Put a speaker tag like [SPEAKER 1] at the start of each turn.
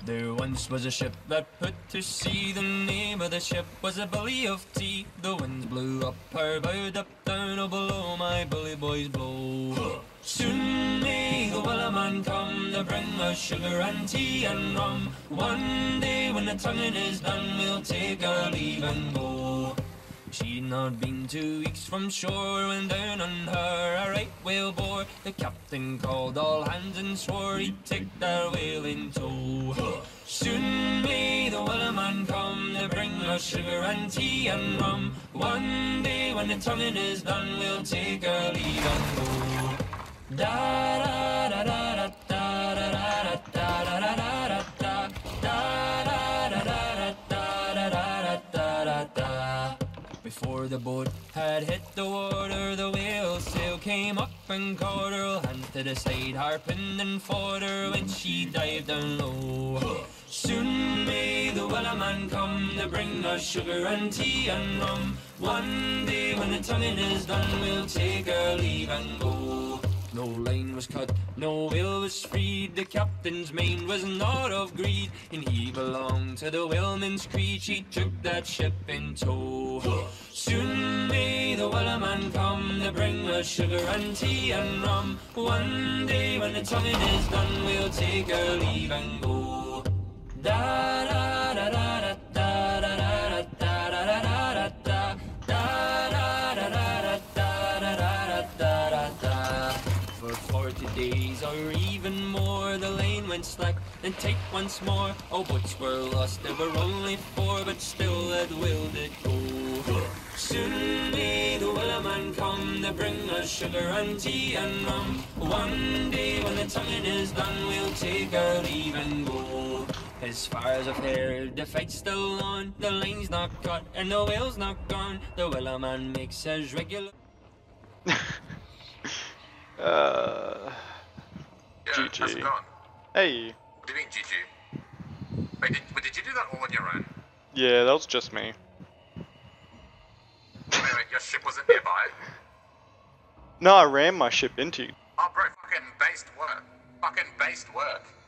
[SPEAKER 1] There once was a ship that put to sea. The name of the ship was a Billy of Tea. The winds blew up her bow, up down, oh below my bully boys blow. Soon may the Wellerman come to bring us sugar and tea and rum. One day when the tonguing is done, we'll take our leave and go. She'd not been 2 weeks from shore when down on her a right whale bore. The captain called all hands and swore he'd take that whale in tow. Soon may the Wellerman come to bring us sugar and tea and rum. One day when the tonguing is done, we'll take our leave and go. Da da da da da da da da da da da da da da. Before the boat had hit the water, the whale sail came up and caught her. Hand to the side, harping and fought her when she dived down low. Soon may the Wellerman come to bring us sugar and tea and rum. One day when the tonguing is done, we'll take our leave and go. No line was cut, no whale was freed. The captain's mind was not of greed, and he belonged to the whaleman's creed. She took that ship in tow. Soon may the Wellerman come to bring us sugar and tea and rum. One day when the tonguing is done, we'll take our leave and go. Da da da da da da da da da da da da da da da da. For 40 days or even more, the lane went slack and tight once more. All boats were lost, there were only 4, but still that whale did go. Soon may the Wellerman come to bring us sugar and tea and rum. One day when the tonguing is done, we'll take our leave and go. As far as I've heard, the fight's still on. The line's not cut and the whale's not gone. The Wellerman makes his regular.
[SPEAKER 2] GG. How's it going?
[SPEAKER 3] Hey.
[SPEAKER 2] What do you mean GG? Wait, did you do that all on your own?
[SPEAKER 3] Yeah, that was just me.
[SPEAKER 2] Wait, your ship wasn't nearby?
[SPEAKER 3] No, I ran my ship into you.
[SPEAKER 2] Oh bro, fucking based work. Fucking based work.